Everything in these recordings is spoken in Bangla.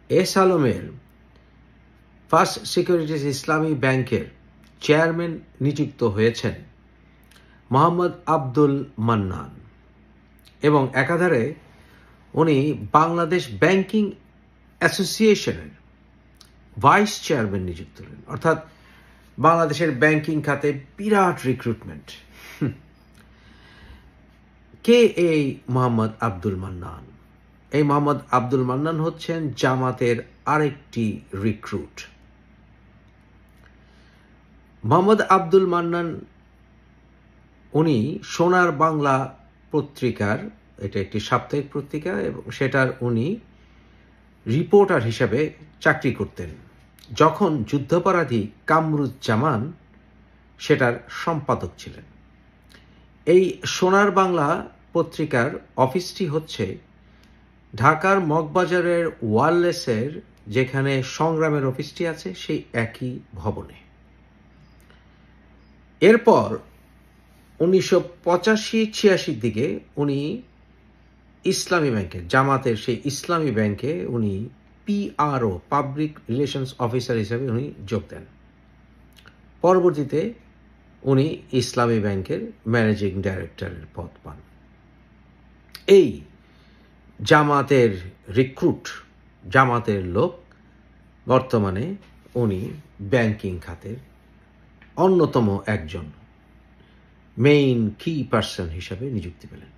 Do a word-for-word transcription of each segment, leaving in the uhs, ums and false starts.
এস আলমের ফার্স্ট সিকিউরিটিজ ইসলামী ব্যাংকের চেয়ারম্যান নিযুক্ত হয়েছেন মোহাম্মদ আব্দুল মান্নান এবং একাধারে উনি বাংলাদেশ ব্যাংকিং অ্যাসোসিয়েশনের ভাইস চেয়ারম্যান নিযুক্ত হলেন। অর্থাৎ বাংলাদেশের ব্যাংকিং খাতে বিরাট রিক্রুটমেন্ট। কে এই মোহাম্মদ আব্দুল মান্নান? এই মোহাম্মদ আব্দুল মান্নান হচ্ছেন জামাতের আরেকটি রিক্রুট। মোহাম্মদ আব্দুল মান্নান উনি সোনার বাংলা পত্রিকার, এটা একটি সাপ্তাহিক পত্রিকা, এবং সেটার উনি রিপোর্টার হিসেবে চাকরি করতেন যখন যুদ্ধাপরাধী কামরুজ্জামান সেটার সম্পাদক ছিলেন। এই সোনার বাংলা পত্রিকার অফিসটি হচ্ছে ঢাকার মগবাজারের ওয়ারলেসের যেখানে সংগ্রামের অফিসটি আছে সেই একই ভবনে। এরপর উনিশশো পঁচাশি ছিয়াশির দিকে উনি ইসলামী ব্যাংকে, জামাতের সেই ইসলামী ব্যাংকে উনি পিআরও পাবলিক রিলেশনস অফিসার হিসেবে উনি যোগ দেন। পরবর্তীতে উনি ইসলামী ব্যাংকের ম্যানেজিং ডাইরেক্টরের পদ পান। এই জামাতের রিক্রুট, জামাতের লোক, বর্তমানে উনি ব্যাংকিং খাতের অন্যতম একজন মেইন কি পার্সন হিসাবে নিযুক্তি পেলেন।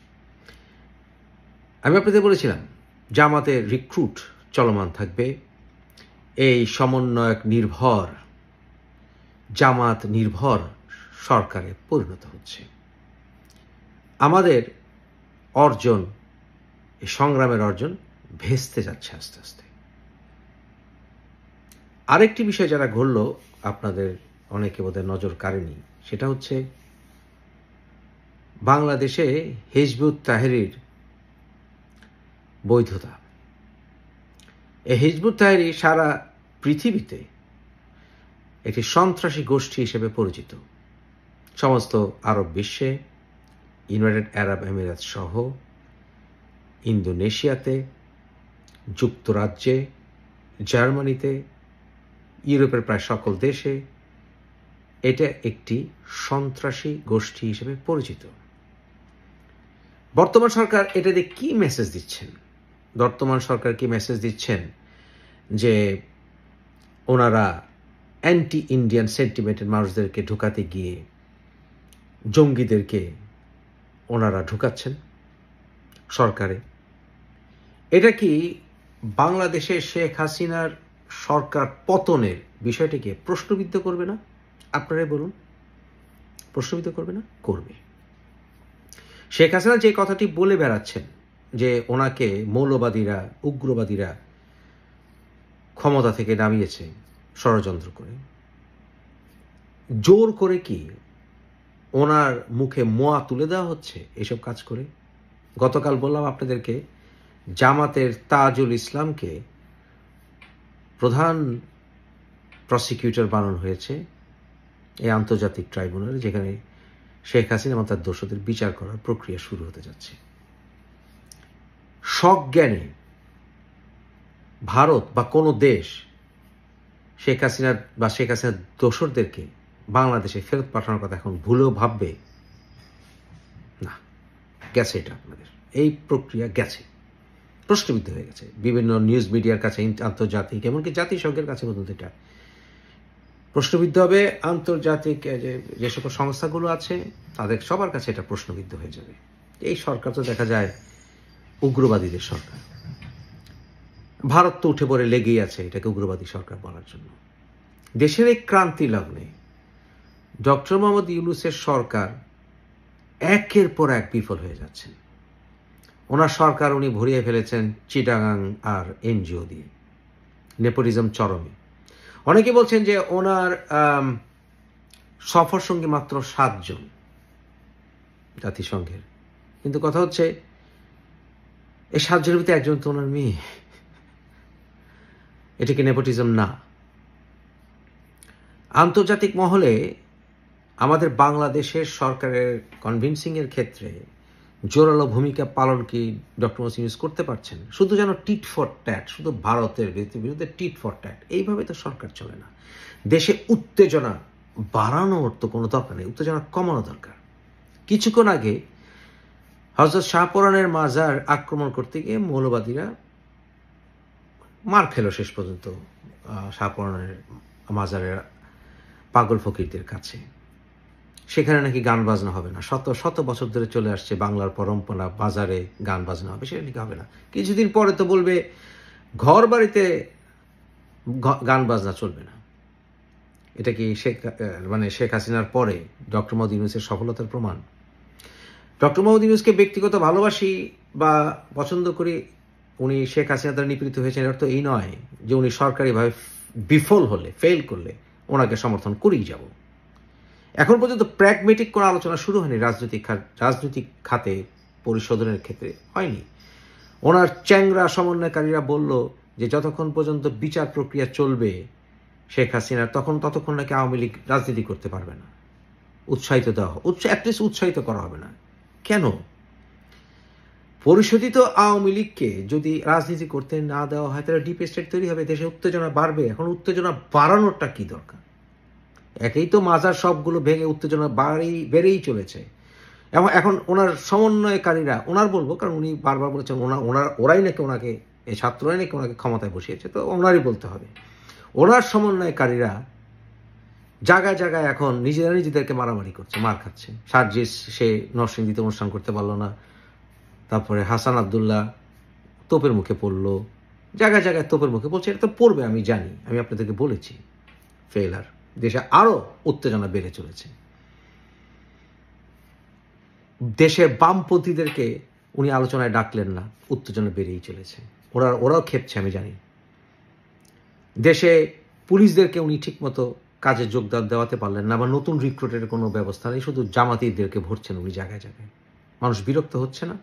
আমি আপনাদের বলেছিলাম জামাতের রিক্রুট চলমান থাকবে। এই সমন্বয়ক নির্ভর, জামাত নির্ভর সরকারে পরিণত হচ্ছে। আমাদের অর্জন, এই সংগ্রামের অর্জন ভেস্তে যাচ্ছে আস্তে আস্তে। আরেকটি বিষয় যারা ঘটল, আপনাদের অনেকে বোধহয় নজর কাড়েনি, সেটা হচ্ছে বাংলাদেশে হিজবুত তাহরির বৈধতা। এই হিজবুত তাহরির সারা পৃথিবীতে একটি সন্ত্রাসী গোষ্ঠী হিসেবে পরিচিত। সমস্ত আরব বিশ্বে, ইউনাইটেড আরব আমিরাত সহ ইন্দোনেশিয়াতে, যুক্তরাজ্যে, জার্মানিতে, ইউরোপের প্রায় সকল দেশে এটা একটি সন্ত্রাসী গোষ্ঠী হিসেবে পরিচিত। বর্তমান সরকার এটা দিয়ে কি মেসেজ দিচ্ছেন? বর্তমান সরকার কি মেসেজ দিচ্ছেন যে ওনারা অ্যান্টি ইন্ডিয়ান সেন্টিমেন্টের মানুষদেরকে ঢুকাতে গিয়ে জঙ্গিদেরকে ওনারা ঢুকাচ্ছেন সরকারে? এটা কি বাংলাদেশে শেখ হাসিনার সরকার পতনের বিষয়টিকে প্রশ্নবিদ্ধ করবে না? আপনারাই বলুন, প্রশ্নবিদ্ধ করবে না? করবে। শেখ হাসিনা যে কথাটি বলে বেড়াচ্ছেন যে ওনাকে মৌলবাদীরা, উগ্রবাদীরা ক্ষমতা থেকে নামিয়েছে ষড়যন্ত্র করে, জোর করে কি ওনার মুখে মোয়া তুলে দেওয়া হচ্ছে এসব কাজ করে? গতকাল বললাম আপনাদেরকে, জামাতের তাজুল ইসলামকে প্রধান প্রসিকিউটর বানানো হয়েছে এই আন্তর্জাতিক ট্রাইব্যুনালে, যেখানে শেখ হাসিনা এবং তার দোষীদের বিচার করার প্রক্রিয়া শুরু হতে যাচ্ছে। সজ্ঞানে ভারত বা কোনো দেশ শেখ হাসিনার বা শেখ হাসিনার দোসরদেরকে বাংলাদেশে ফেরত পাঠানোর কথা এখন ভুলেও ভাববে না। গেছে এটা আপনাদের, এই প্রক্রিয়া গেছে, প্রশ্নবিদ্ধ হয়ে গেছে বিভিন্ন নিউজ মিডিয়ার কাছে, আন্তর্জাতিক, এমনকি জাতিসংঘের কাছে পর্যন্ত এটা প্রশ্নবিদ্ধ হবে। আন্তর্জাতিক যে যে সকল সংস্থাগুলো আছে তাদের সবার কাছে এটা প্রশ্নবিদ্ধ হয়ে যাবে। এই সরকার তো দেখা যায় উগ্রবাদীদের সরকার। ভারত তো উঠে পড়ে লেগেই আছে এটাকে উগ্রবাদী সরকার বলার জন্য। দেশের এই ক্রান্তি লগ্নে ডক্টর মোহাম্মদ ইউনূসের সরকার একের পর এক বিফল হয়ে যাচ্ছেন। ওনার সরকার উনি ভরিয়ে ফেলেছেন চিটাগাং আর এনজিও দিয়ে, নেপোটিজম চরমে। অনেকে বলছেন যে ওনার সফর সঙ্গী মাত্র সাতজন জাতিসংঘের, কিন্তু কথা হচ্ছে এই সাতজনের ভিতরে একজন তো ওনার মেয়ে। এটা কি নেপোটিজম না? আন্তর্জাতিক মহলে আমাদের বাংলাদেশের সরকারের কনভিন্সিং এর ক্ষেত্রে জোরালো ভূমিকা পালন কি ডক্টর মোহাম্মদ ইউনূস করতে পারছেন? শুধু যেন টিট ফর ট্যাট, শুধু ভারতের বিরুদ্ধে টিট ফর ট্যাট, এইভাবে তো সরকার চলে না। দেশে উত্তেজনা বাড়ানোর তো কোনো দরকার নেই, উত্তেজনা কমানো দরকার। কিছুক্ষণ আগে হযরত শাহপরানের মাজার আক্রমণ করতে গিয়ে মৌলবাদীরা মার খেল শেষ পর্যন্ত শাহপরানের মাজারের পাগল ফকিরদের কাছে। সেখানে নাকি গান বাজনা হবে না, শত শত বছর ধরে চলে আসছে বাংলার পরম্পরা, বাজারে গান বাজনা হবে, সেটা নাকি হবে না। কিছুদিন পরে তো বলবে ঘর বাড়িতে গান বাজনা চলবে না। এটা কি শেখ মানে শেখ হাসিনার পরে ডক্টর মোহাম্মদ ইউনূসের সফলতার প্রমাণ? ডক্টর মোহাম্মদ ইউনূসকে ব্যক্তিগত ভালোবাসি বা পছন্দ করি, উনি শেখ হাসিনা দ্বারা নিপীড়িত হয়েছেন, এর অর্থ এই নয় যে উনি সরকারিভাবে বিফল হলে, ফেল করলে ওনাকে সমর্থন করেই যাব। এখন পর্যন্ত প্র্যাগমেটিক কোনো আলোচনা শুরু হয়নি রাজনৈতিক রাজনৈতিক খাতে, পরিশোধনের ক্ষেত্রে হয়নি। ওনার চ্যাংরা সমন্বয়কারীরা বলল যে যতক্ষণ পর্যন্ত বিচার প্রক্রিয়া চলবে শেখ হাসিনার, তখন ততক্ষণ নাকি আওয়ামী লীগ রাজনীতি করতে পারবে না। উৎসাহিত দেওয়া উৎসাহ অ্যাটলিস্ট উৎসাহিত করা হবে না। কেন? পরিশোধিত আওয়ামী লীগকে যদি রাজনীতি করতে না দেওয়া হয় তাহলে ডিপ স্টেট তৈরি হবে, দেশে উত্তেজনা বাড়বে। এখন উত্তেজনা বাড়ানোরটা কি দরকার? একেই তো মাজার সবগুলো ভেঙে উত্তেজনা বাড়েই বেড়েই চলেছে। এবং এখন ওনার সমন্বয়কারীরা, ওনার বলবো কারণ উনি বারবার বলেছেন ওনা ওনার ওরাই নাকি ওনাকে, এই ছাত্ররাই নাকি ওনাকে ক্ষমতায় বসিয়েছে, তো ওনারই বলতে হবে। ওনার সমন্বয়কারীরা জায়গায় জায়গায় এখন নিজেরা নিজেদেরকে মারামারি করছে, মার খাচ্ছে। সার্জিস সে নরসিংদীতে অনুষ্ঠান করতে পারলো না, তারপরে হাসান আবদুল্লাহ তোপের মুখে পড়লো, জায়গায় জায়গায় তোপের মুখে বলছে। এটা তো পড়বে, আমি জানি, আমি আপনাদেরকে বলেছি। ফেলার দেশে আরো উত্তেজনা বেড়ে চলেছে। দেশের বামপন্থীদেরকে উনি আলোচনায় ডাকলেন না, উত্তেজনা বেড়েই চলেছে। ওরা ওরাও খেপছে, আমি জানি। দেশে পুলিশদেরকে উনি ঠিকমতো কাজে যোগদান দেওয়াতে পারলেন না, বা নতুন রিক্রুটের কোনো ব্যবস্থা নেই, শুধু জামাতিদেরকে ভরছেন উনি জায়গায় জায়গায়। মানুষ বিরক্ত হচ্ছে না?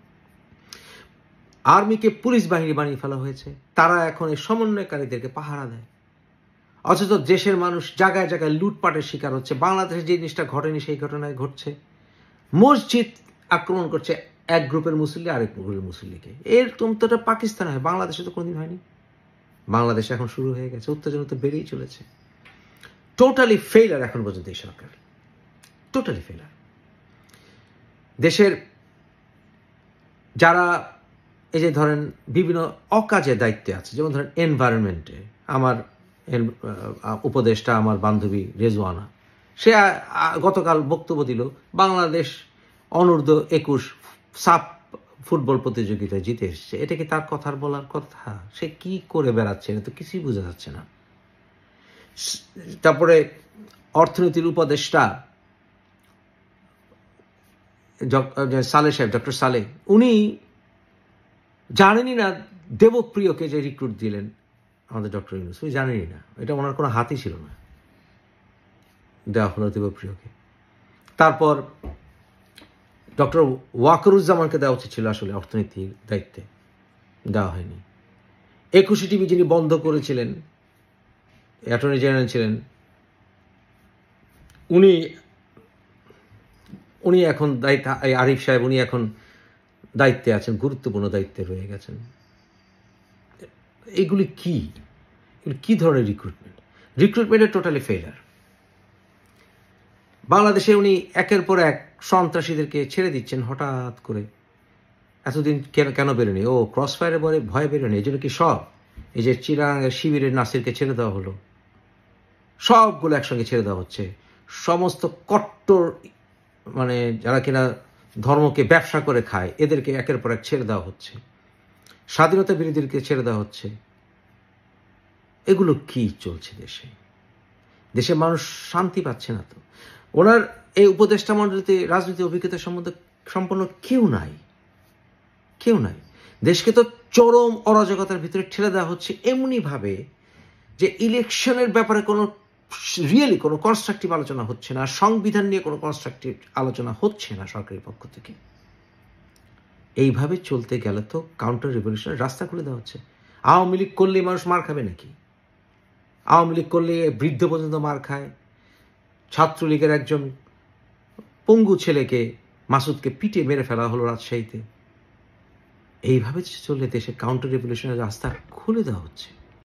আর্মিকে পুলিশ বাহিনী বানিয়ে ফেলা হয়েছে, তারা এখন এই সমন্বয়কারীদেরকে পাহারা দেয়। অথচ দেশের মানুষ জায়গায় জায়গায় লুটপাটের শিকার হচ্ছে। বাংলাদেশে যে জিনিসটা ঘটেনি সেই ঘটনায় ঘটছে। মসজিদ আক্রমণ করছে এক গ্রুপের মুসল্লি আরেক গ্রুপের মুসল্লিকে। এর তোমরা পাকিস্তান হয়, বাংলাদেশে তো কোনোদিন হয়নি। বাংলাদেশে এখন শুরু হয়ে গেছে, উত্তেজনা তো বেড়েই চলেছে। টোটালি ফেইলার এখন পর্যন্ত এই সরকার, টোটালি ফেইলার। দেশের যারা এই যে ধরেন বিভিন্ন অকাজে দায়িত্বে আছে, যেমন ধরেন এনভায়রনমেন্টে আমার উপদেষ্টা আমার বান্ধবী রেজওয়ানা, সে গতকাল বক্তব্য দিল বাংলাদেশ অনূর্ধ্ব একুশ সাপ ফুটবল প্রতিযোগিতায় জিতে এসছে। এটা কি তার কথার বলার কথা? সে কি করে বেড়াচ্ছে, এটা তো কিছুই বোঝা যাচ্ছে না। তারপরে অর্থনীতির উপদেষ্টা সালে সাহেব, ডক্টর সালে, উনি জানেনই না দেবপ্রিয়কে যে রিক্রুট দিলেন আমাদের ডক্টর ইউনূস, উনি জানেনই না, এটা ওনার কোনো হাতই ছিল না, দেওয়া হলো দেবপ্রিয়কে। তারপর ডক্টর ওয়াকারুজ্জামানকে দেওয়া উচিত ছিল আসলে অর্থনীতির দায়িত্বে, দেওয়া হয়নি। একুশে টিভি যিনি বন্ধ করেছিলেন, অ্যাটর্নি জেনারেল ছিলেন, উনি উনি এখন দায়িত্ব, আরিফ সাহেব উনি এখন দায়িত্বে আছেন, গুরুত্বপূর্ণ দায়িত্বে রয়ে গেছেন। এগুলি কি কি ধরনের রিক্রুটমেন্ট? রিক্রুটমেন্টের totally failure. বাংলাদেশে উনি একের পর এক সন্ত্রাসীদেরকে ছেড়ে দিচ্ছেন হঠাৎ করে। এতদিন কেন কেন বেরোনি? ও ক্রস ফায়ারে বলে ভয় বেরোনি, এই জন্য কি সব এই যে চিরাঙ্গের শিবিরের নাসিরকে ছেড়ে দেওয়া হলো, সবগুলো একসঙ্গে ছেড়ে দেওয়া হচ্ছে। সমস্ত কট্টর মানে যারা কিনা ধর্মকে ব্যবসা করে খায় এদেরকে একের পর এক ছেড়ে দেওয়া হচ্ছে, স্বাধীনতা বিরোধীদেরকে ছেড়ে দেওয়া হচ্ছে। এগুলো কি চলছে দেশে? দেশে মানুষ শান্তি পাচ্ছে না তো। ওনার এই উপদেষ্টা মণ্ডলীতে রাজনীতি অভিজ্ঞতা সম্বন্ধে সম্পন্ন কেউ নাই, কেউ নাই। দেশকে তো চরম অরাজকতার ভিতরে ঠেলে দেওয়া হচ্ছে এমনি ভাবে যে ইলেকশনের ব্যাপারে কোনো রিয়েলি কোনো কনস্ট্রাকটিভ আলোচনা হচ্ছে না, সংবিধান নিয়ে কোনো কনস্ট্রাকটিভ আলোচনা হচ্ছে না সরকারের পক্ষ থেকে। এইভাবে চলতে গেলে তো কাউন্টার রিভলিউশনের রাস্তা খুলে দেওয়া হচ্ছে। আওয়ামী লীগ করলে মানুষ মার খাবে নাকি? আওয়ামী লীগ করলে বৃদ্ধ পর্যন্ত মার খায়। ছাত্রলীগের একজন পঙ্গু ছেলেকে মাসুদকে পিটিয়ে মেরে ফেলা হলো রাজশাহীতে। এইভাবে চললে দেশে কাউন্টার রেভলিউশনের রাস্তা খুলে দেওয়া হচ্ছে।